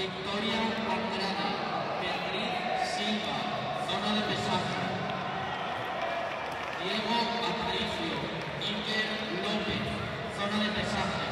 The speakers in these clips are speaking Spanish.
Victoria Andrade, Beatriz Silva, zona de pesaje. Diego Patricio, Iker López, zona de pesaje.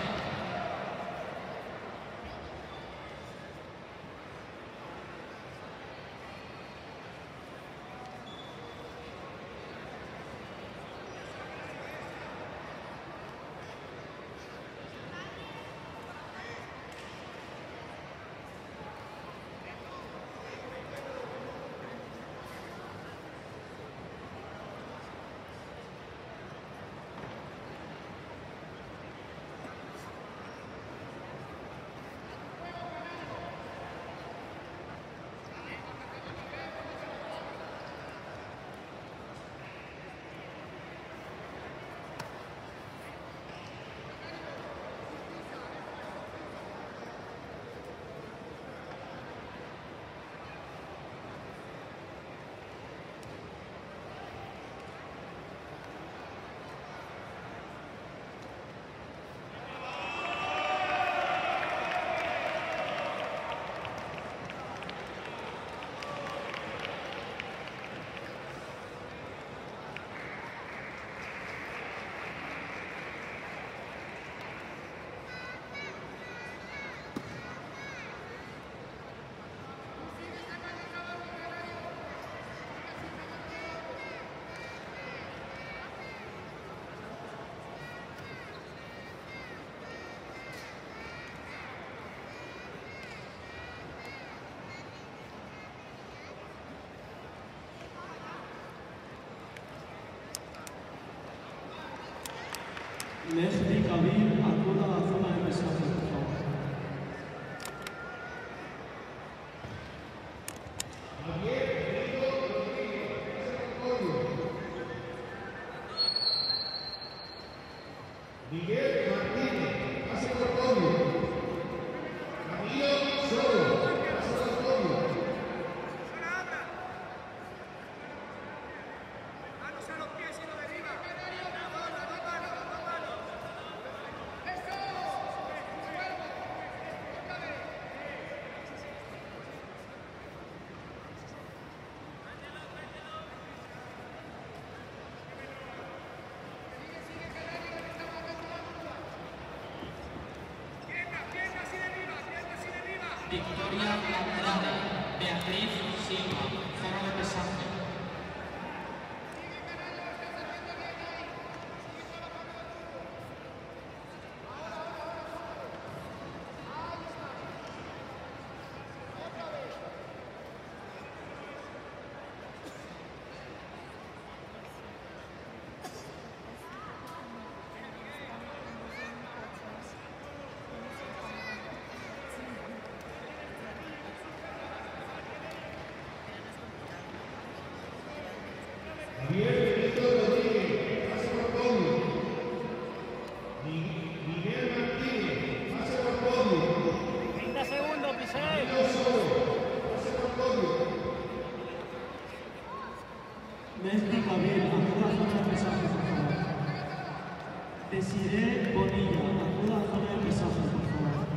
Mehdi Kabir, acuda a la zona de pesaje, por favor. Miguel Martínez, pase por podio. Camilo Solo, pase por podio. Manos a los pies y lo deriva. Victoria Andrade, Beatriz Silva, zona de pesaje. Javier Benito Rodríguez, pase por podio. Miguel Martínez, pase por podio. 30 segundos, Pisé. Camilo Solo, pase por podio. Mehdi Kabir, acuda a la zona de pesaje, por favor. Desiree Bonilla, acuda a la zona de pesaje, por favor.